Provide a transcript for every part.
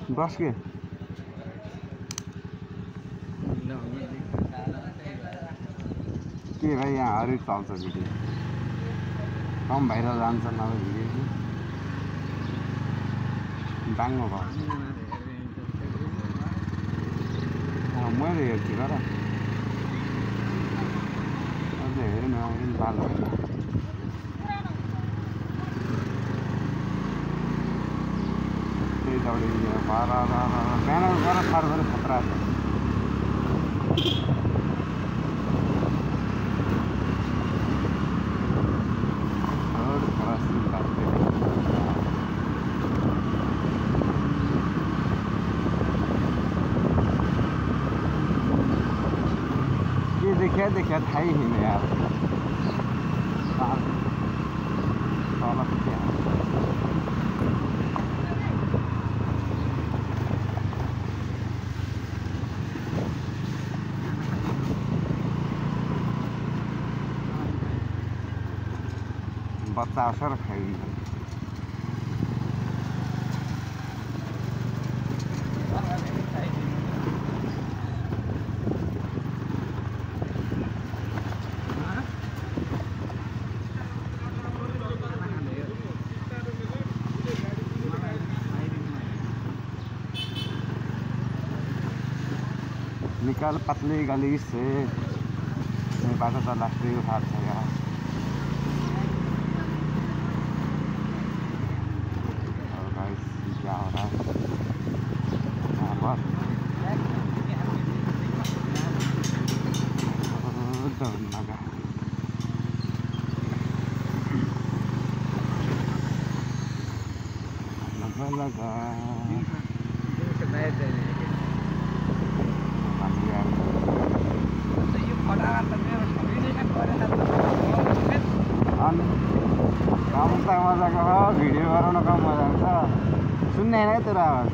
बस के भाइ यहाँ हरेक चल्छ भिडियो कम भाइरल जान्छ नभए भिडियो बाङ्गो भयो मैले हेर्छु र अझै हेर्नु आउँदैन पालो त्यही दौडिन्छ बिहान गर साह्रो गरे खतरा छ देखा थाहा ही नहीं यार बच्चा असर खाइदिन्छ निकाल पतली गली से मेरे पास तो लास्ट उठा था यार और गाइस क्या हो रहा है यहाँ पर लगा मजाको हो भिडियो गराउन कम मजा आउँछ सुन्ने होइन तेरो आवाज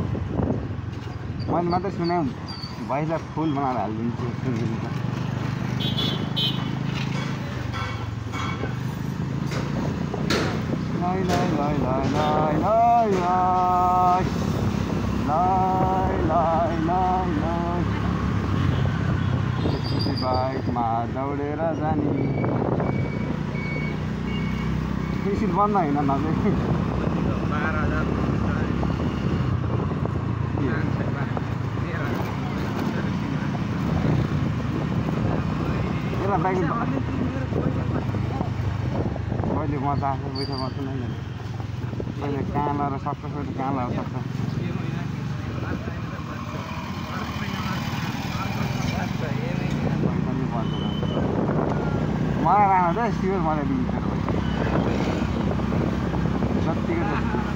मैले मात्रै सुने भइसक्यो फुल बनाएर हालिदिन्छु सुनिदिन्छ बाइकमा दौडेर जाने सिट बन्द होइन नजै यसलाई बाइक कहिले मजा आएको बैठक बस्नु नै कहिले कहाँ लगाएर सक्छ कहिले कहाँ लगाएर सक्छ मलाई राख्नु त स्टिकर मलाई दिन्छ जत्तिकै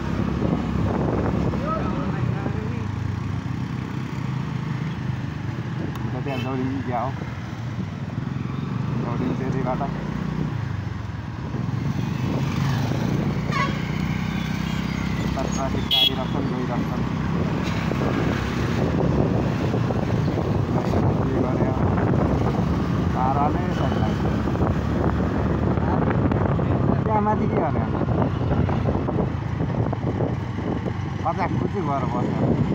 त्यहाँ दौडिन्छ क्या हो दौडिन्छ यतिबाट ट्राफिक आइरहेछन् गइरहेछन् गऱ्यो पाराले त्यहाँ माथि के गर्ने कचाक कुची भएर बस्छ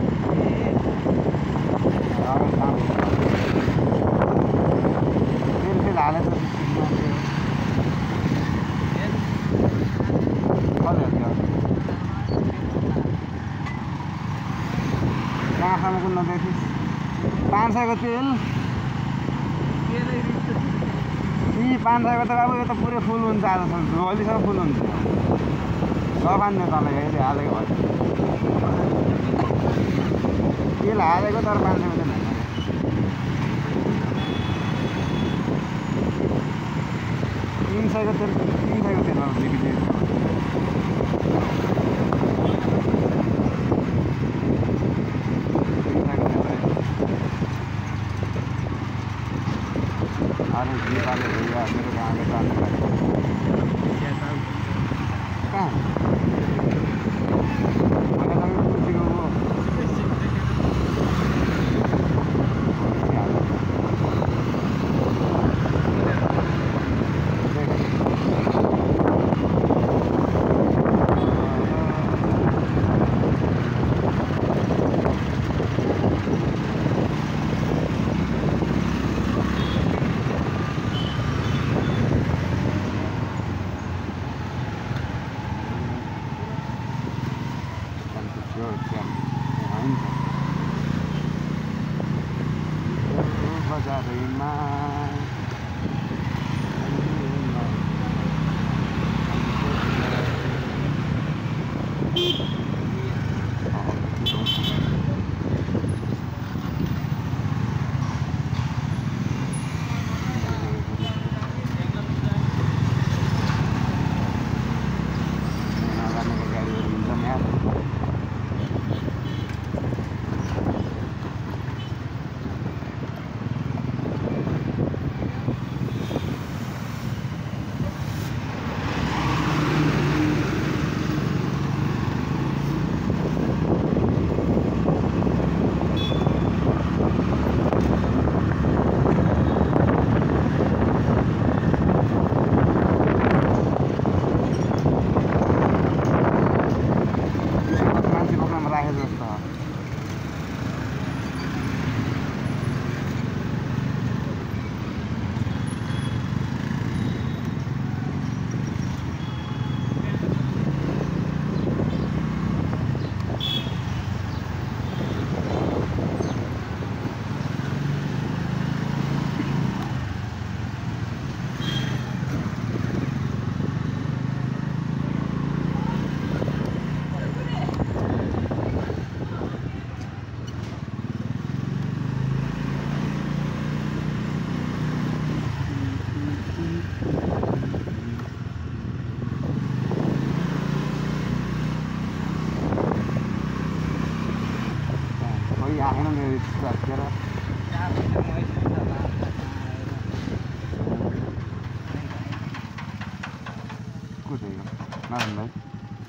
तेल हालेर कहाँसम्म कुद्न देखिस् 500 को तेल यी 500 को त बाबु यो त पुरै फुल हुन्छ आजसम्म भोलिसम्म फुल हुन्छ सामान्य तँलाई अहिले हालेको भयो तेल हालेको तर 500 को तेल होइन 300 को तेल 300 को तेलमा बिग्रिदियो अरे जी वाले भैया मेरे गाँव के साथ कहाँ मैंने कभी पूछी को वो सकेर कुदै हो नारायण भाइ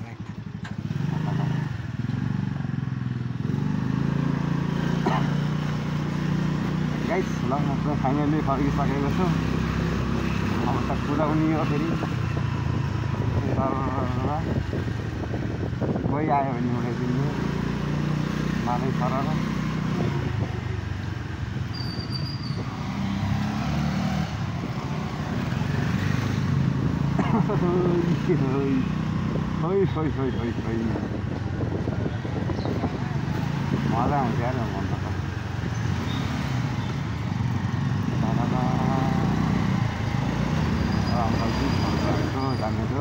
गाइस ल म फाइनली फर्किसकेको छु अब त कुदाउने हो फेरि कोही आयो भने उडाइदिनु मालै सरर मजा आउँछ यार भन्दा जाने तो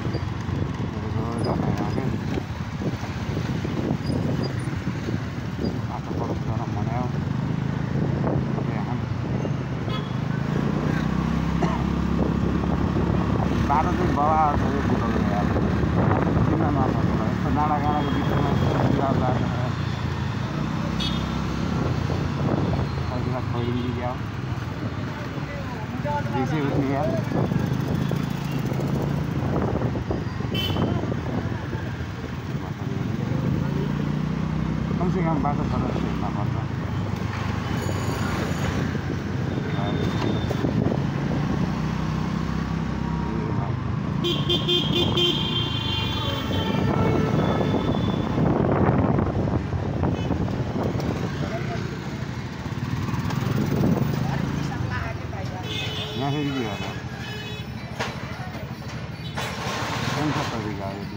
बाटो चाहिँ बबा फुटाउनु यार किन नसक्नु यस्तो डाँडा गाडाको बिचमा छोडिदिनु क्या बेसी उठ्ने यार कमसे कम बाटो सडक हेर्न पर्छ यहाँ फेरि के होला गाडी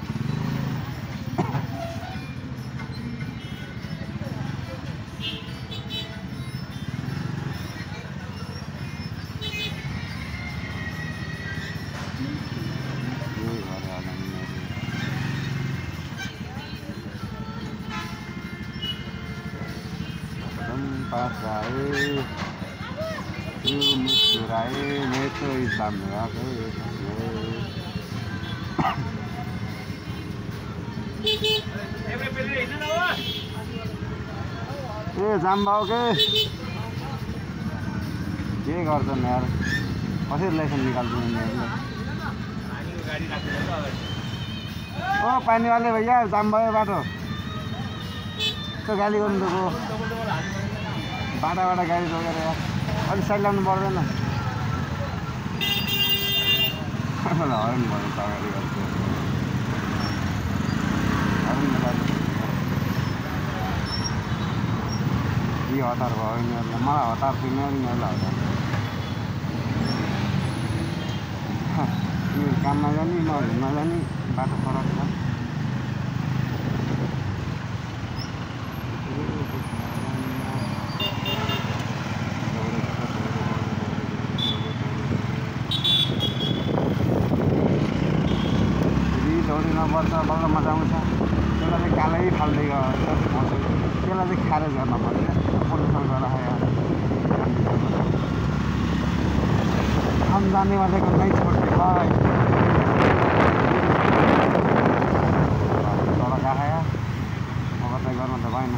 पास आए यू मुस्कुराए मैं तो इस सामने आ गए जाम भाव के गर्छन् यार कसरी लाइसेन्स निकाल्छु ओ पानी वाले भैया जाम भयो बाटो तो गाली गर्नु दिएको बाटाबाट गाडी रोकेर यार अलिक साइड लाग्नु पर्दैन मलाई हर्न भन्नु अगाडि गर्छु के हतार भयो यिनीहरूलाई मलाई हतार थिएन यिनीहरूलाई हतार यिनीहरू काम नजाने म नजाने बाटो फरक छ दौडिनुपर्छ बल्ल मजा आउँछ त्यसलाई चाहिँ कालै फाल्दै गयो त्यसलाई चाहिँ खारेज गर्न पर्छ पोल्युसन गरायो हम जाने वाले को नहीं छोड़ते भाइ तर गयो अब चाहिँ गर्न त भएन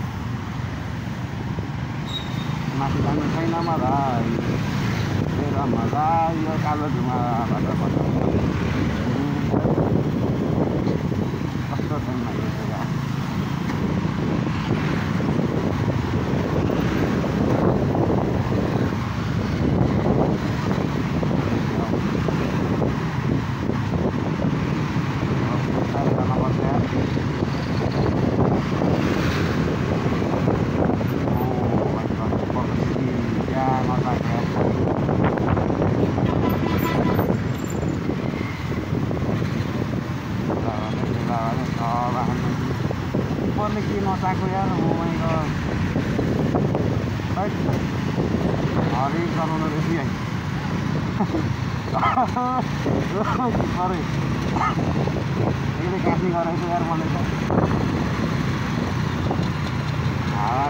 माथि जानु छैन मलाई तेरो मजा यो कालो धुमाबाट कस्तो छैन यो जग्गा पर्ने के नचाएको यार मोबाइलको हरि चलाउनु रहेछ है परे एकले काट्ने गरेको यार मलाई त हावा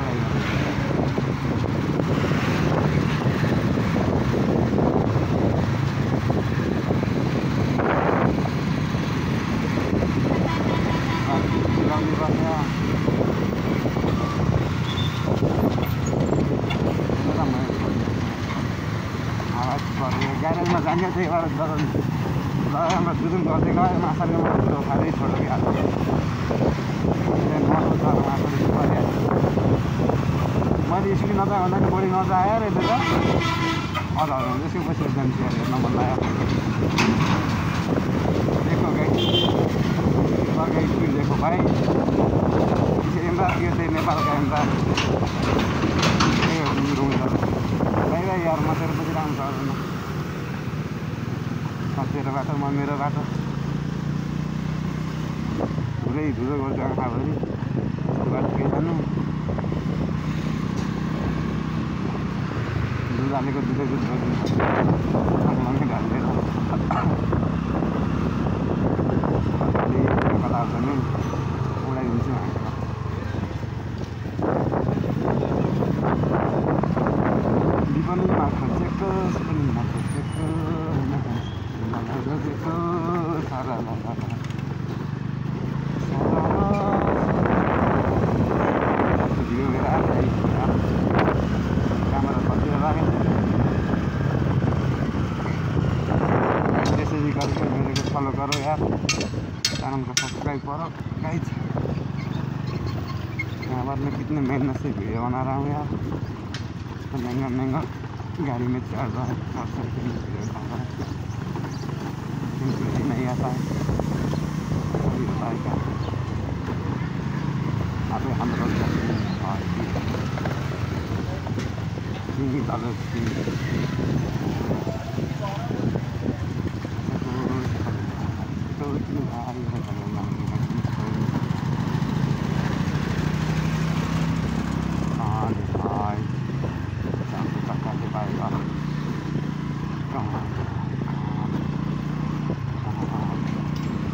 जाने त्यही भएर जग्गामा जुजुम गर्दै गयो माछाले कुरो खाँदै छोड्यो कि हाल्छ नसोच माछाले परिहाल्छ मैले स्कुल नचाहेँ भन्दा पनि बढी नचाहेँ रहेछ त हजुर त्यसको पछि जान्छु हेर्न मन लाग्यो देखो गाई सरकारी स्कुल देखो भाइ यता यो चाहिँ नेपालका एउटा भाइ भाइ यार म तेरो पछि राम्रो छ तेरो बाटो म मेरो बाटो पुरै धुलो गर्छ आँखाभरि यस्तो बाटो केही जानु दुध हालेको दुधै दुध गरिदिन्छ ढालेर कता भने उडाइदिन्छु विपणीमा खोजेको विपणीमा खोजेको खोजेको सारा भिडियो क्यामेरा बसेर राखेको त्यसरी गरेको मेरो फलो गरौँ यार च्यानलको सब्सक्राइब करो गाइज यहाँबाट मैं कितने मेहनत से वीडियो बना रहा हूँ यार तो महंगा महंगा गाड़ी में चढ़ रहा है 400 रुपये में वीडियो बना रहा है लेकिन नहीं आता है अभी होता है क्या अभी हम लोग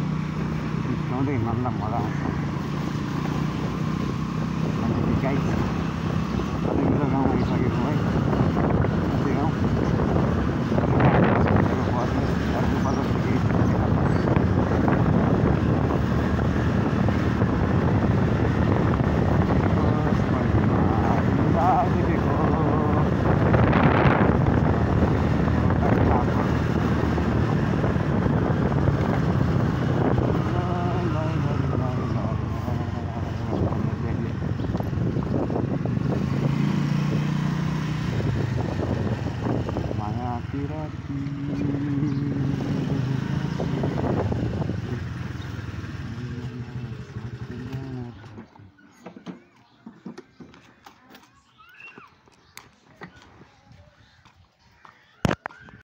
हिँड्दा मजा आउँछ गाइस